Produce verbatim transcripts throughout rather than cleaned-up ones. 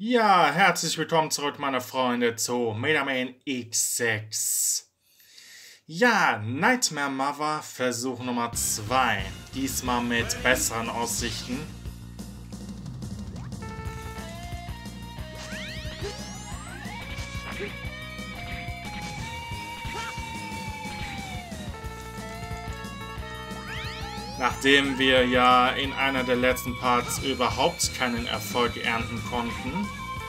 Ja, herzlich willkommen zurück, meine Freunde, zu Mega Man X sechs. Ja, Nightmare Mother, Versuch Nummer zwei. Diesmal mit besseren Aussichten. Nachdem wir ja in einer der letzten Parts überhaupt keinen Erfolg ernten konnten.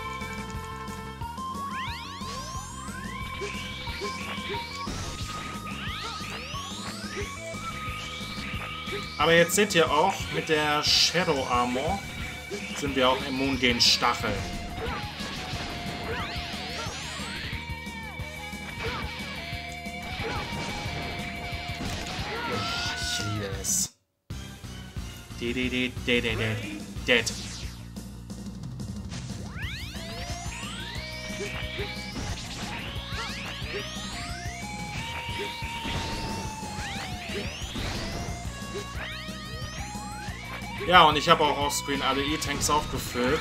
Aber jetzt seht ihr auch, mit der Shadow Armor sind wir auch immun gegen Stachel. Oh, ich liebe es. Dead. Dead. Ja, und ich habe auch offscreen alle E-Tanks aufgefüllt.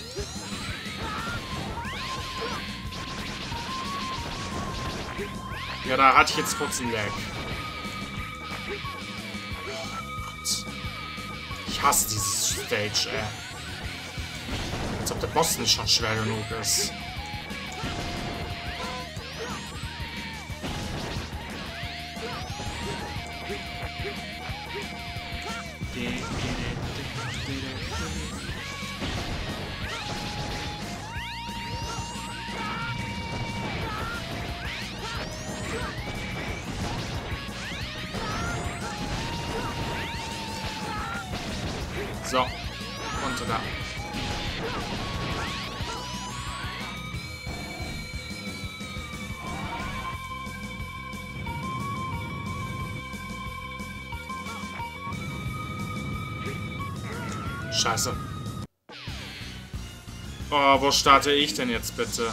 Ja, da hatte ich jetzt kurz einen Lag. Ich hasse dieses Stage, ey. Als ob der Boss nicht schon schwer genug ist. So, und da. Scheiße. Oh, wo starte ich denn jetzt bitte?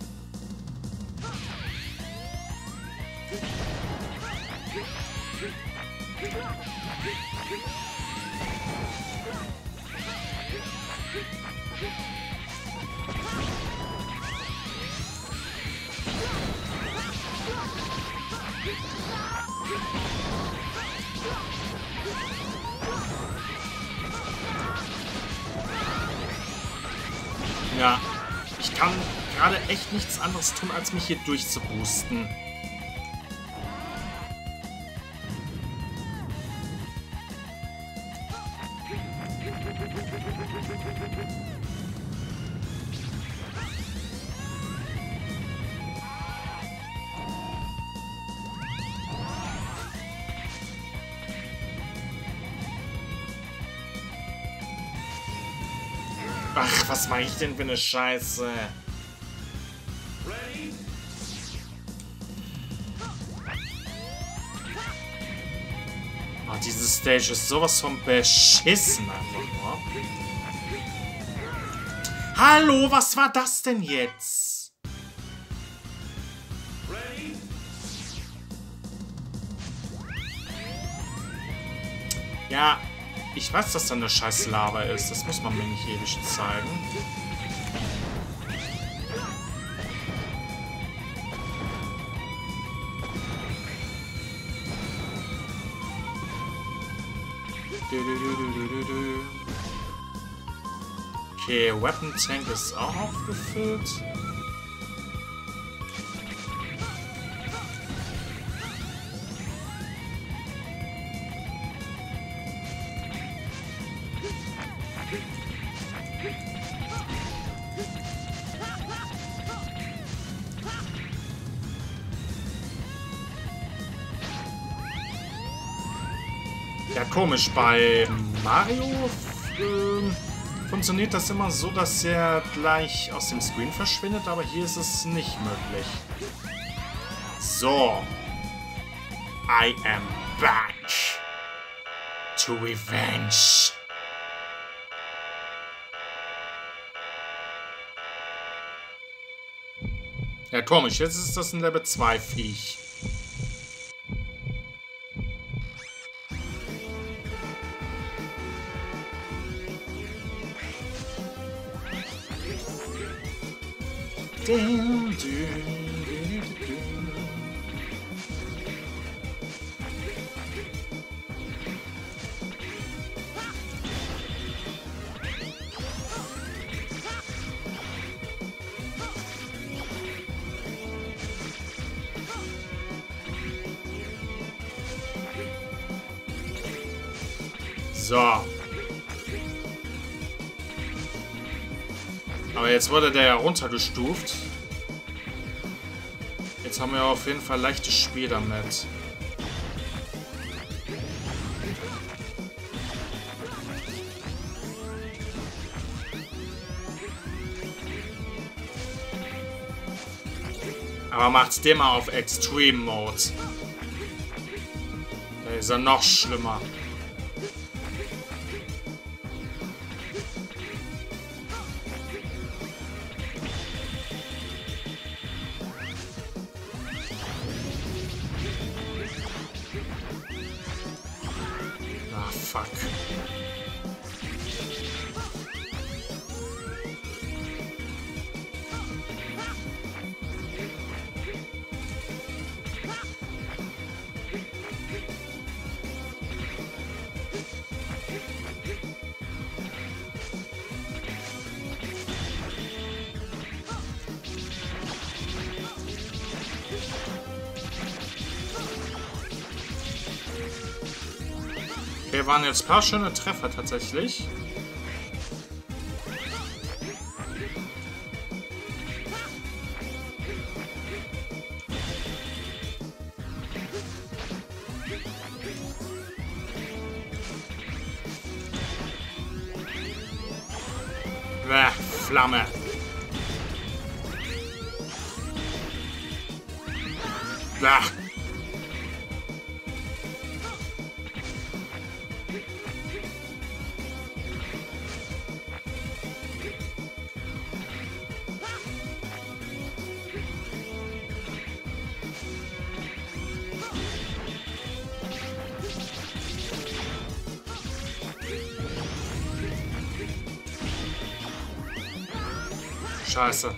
Ja, ich kann gerade echt nichts anderes tun, als mich hier durchzuboosten. Ach, was mache ich denn für eine Scheiße? Oh, diese Stage ist sowas von beschissen einfach nur. Hallo, was war das denn jetzt? Ja. Ich weiß, dass da eine scheiß Lava ist. Das muss man mir nicht ewig zeigen. Okay, Weapon Tank ist auch aufgefüllt. Ja, komisch. Bei Mario äh, funktioniert das immer so, dass er gleich aus dem Screen verschwindet, aber hier ist es nicht möglich. So. I am back to revenge. Ja, komisch. Jetzt ist das ein Level zwei Viech. Dim, düm, dü, dü, dü. So. Aber jetzt wurde der ja runtergestuft. Jetzt haben wir auf jeden Fall leichtes Spiel damit. Aber macht's den mal auf Extreme Mode. Da ist er noch schlimmer. Ah, fuck. Okay, waren jetzt ein paar schöne Treffer tatsächlich. Bäh, Flamme. Bäh. Scheiße.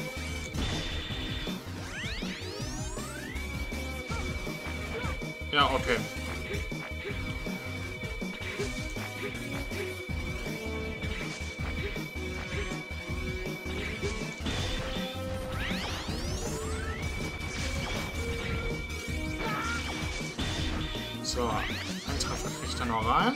Ja, okay. So, ein Treffer kriegt er noch rein.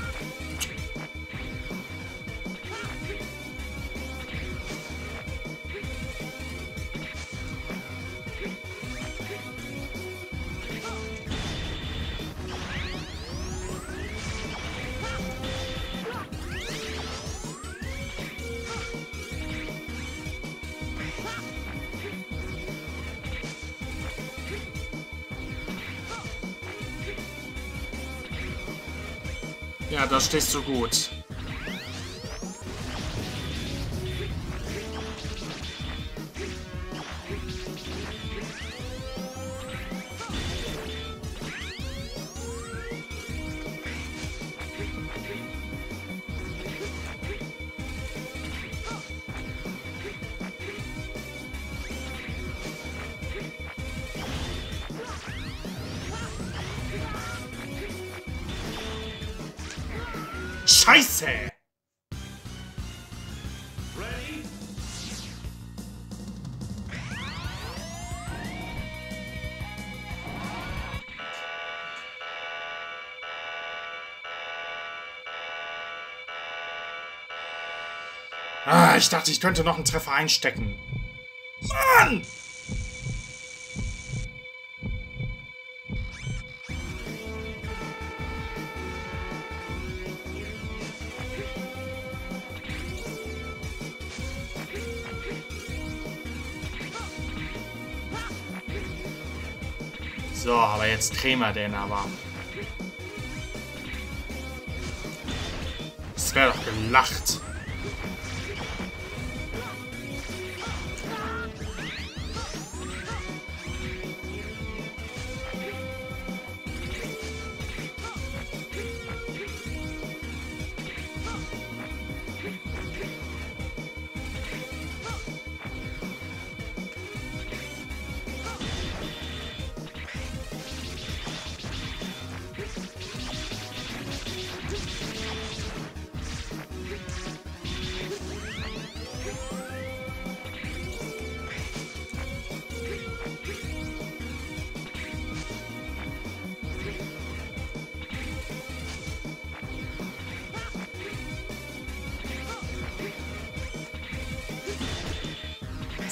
Ja, da stehst du gut. Scheiße! Ah, ich dachte, ich könnte noch einen Treffer einstecken. Mann! So, aber jetzt drehen wir den aber. Es wäre doch gelacht.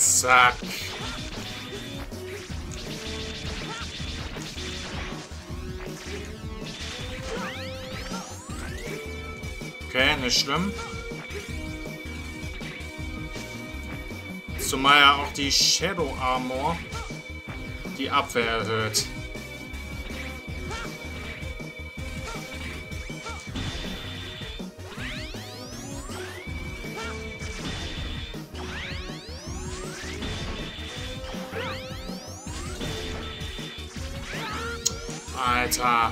Zack. Okay, nicht schlimm. Zumal ja auch die Shadow Armor die Abwehr erhöht. Alter.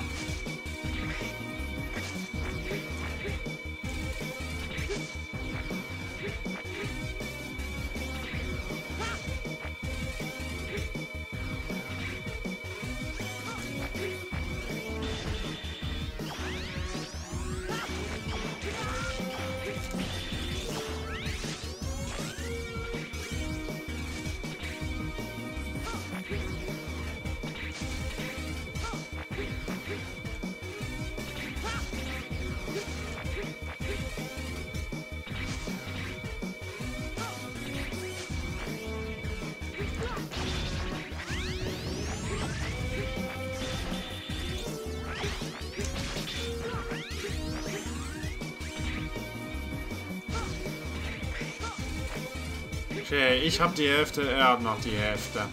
Okay, ich habe die Hälfte, er hat noch die Hälfte.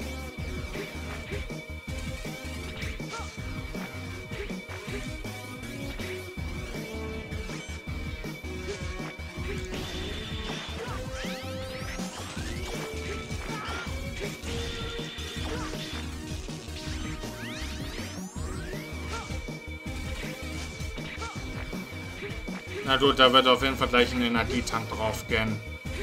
Na gut, da wird auf jeden Fall gleich ein Energietank drauf gehen.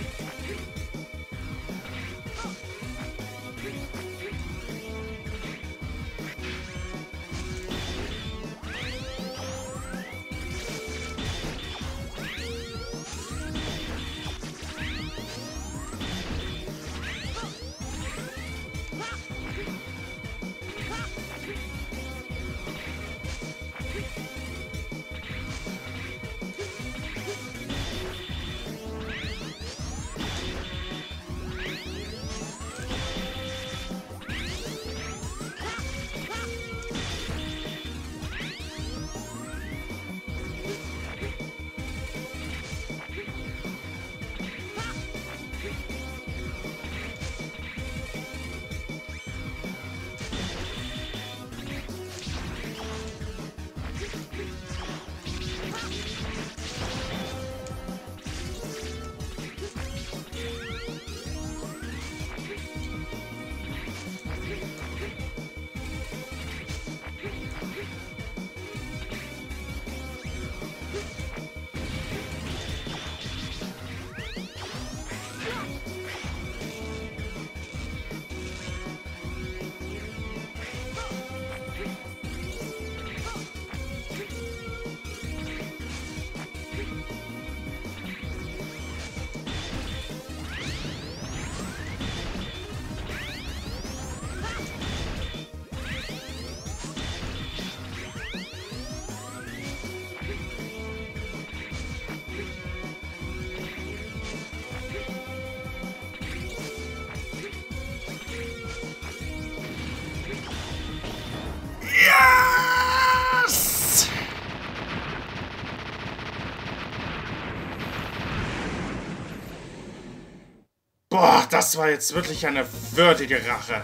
Boah, das war jetzt wirklich eine würdige Rache.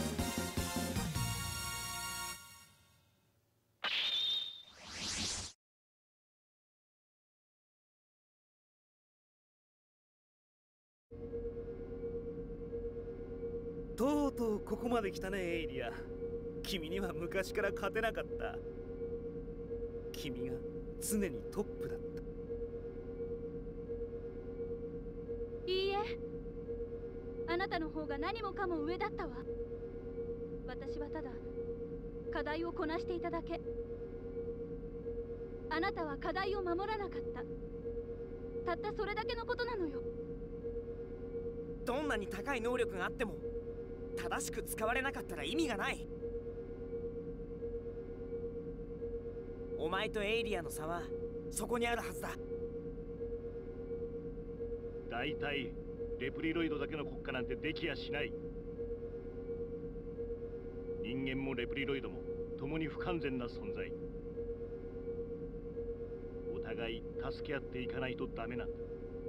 とうとうここまで来たね、エイリア。君には昔から勝てなかった。君が常にトップだった。 いいえ、あなたの方が何もかも上だったわ。私はただ課題をこなしていただけ。あなたは課題を守らなかった。たったそれだけのことなのよ。 どんなに高い能力があっても正しく使われなかったら意味がない。お前とエイリアの差はそこにあるはずだ。 だいたいレプリロイドだけの国家なんてできやしない。人間もレプリロイドも共に不完全な存在。お互い助け合っていかないとダメなんだ。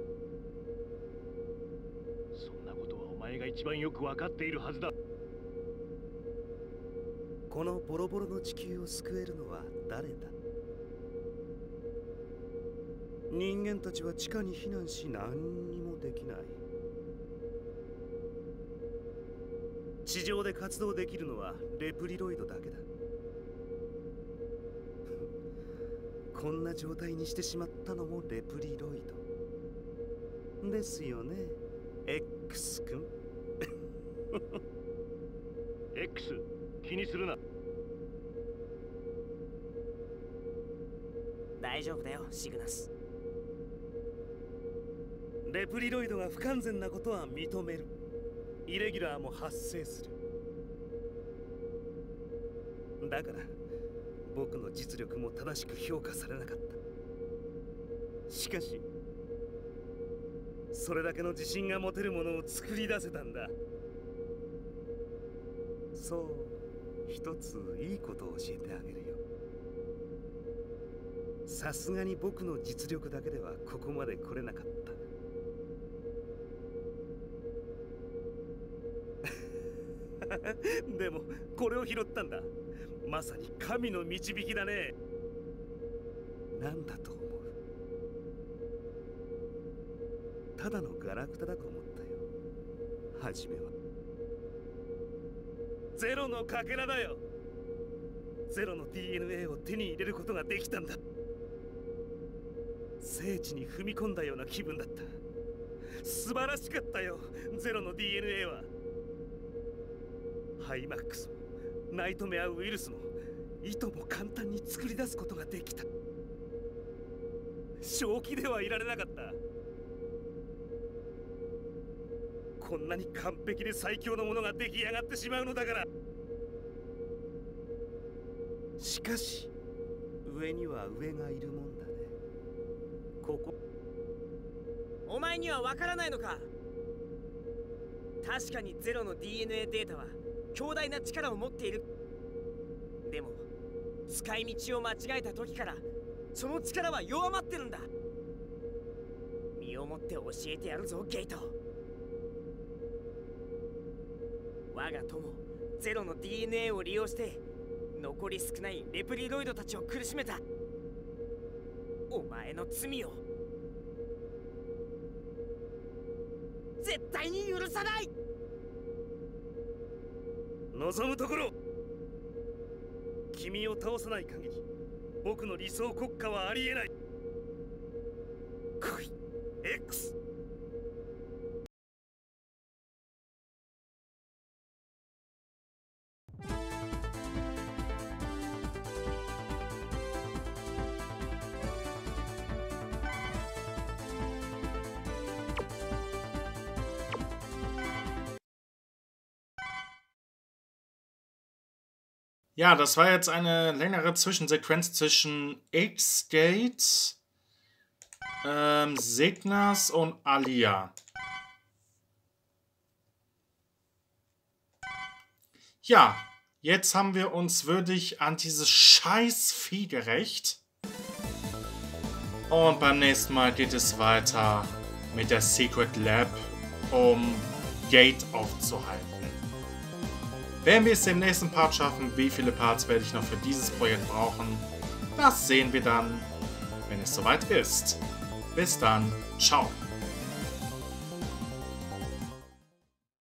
そんなことはお前が一番よく分かっているはずだ。 このボロボロの地球を救えるのは誰だ？人間たちは地下に避難し何にもできない。地上で活動できるのはレプリロイドだけだ。こんな状態にしてしまったのもレプリロイドですよね、X 君。 X、気にするな。 大丈夫だよ、シグナス。 レプリロイドが不完全なことは認める。イレギュラーも発生する。だから僕の実力も正しく評価されなかった。しかしそれだけの自信が持てるものを作り出せたんだ。そう、一ついいことを教えてあげるよ。さすがに僕の実力だけではここまで来れなかった。でもこれを拾ったんだ。まさに神の導きだね。なんだと思う？ただのガラクタだと思ったよ、初めは。ゼロのかけらだよ。ゼロの ディーエヌエー を手に入れることができたんだ。聖地に踏み込んだような気分だった。素晴らしかったよ、ゼロの ディーエヌエー は。ハイマックスもナイトメアウイルスもいとも簡単に作り出すことができた。正気ではいられなかった。こんなに完璧で最強のものが出来上がってしまうのだから。しかし上には上がいるもんだね。ここお前にはわからないのか。確かにゼロの ディーエヌエー データは強大な力を持っている。でも使い道を間違えた時からその力は弱まってるんだ。身をもって教えてやるぞ、ゲイト。我が友ゼロの ディーエヌエー を利用して残り少ないレプリロイドたちを苦しめたお前の罪を絶対に許さない。 望むところ、君を倒さない限り僕の理想国家はありえない。来い X。 Ja, das war jetzt eine längere Zwischensequenz zwischen X-Gate, ähm, Signas und Alia. Ja, jetzt haben wir uns würdig an dieses scheiß Vieh gerecht. Und beim nächsten Mal geht es weiter mit der Secret Lab, um Gate aufzuhalten. Werden wir es im nächsten Part schaffen, wie viele Parts werde ich noch für dieses Projekt brauchen, das sehen wir dann, wenn es soweit ist. Bis dann, ciao.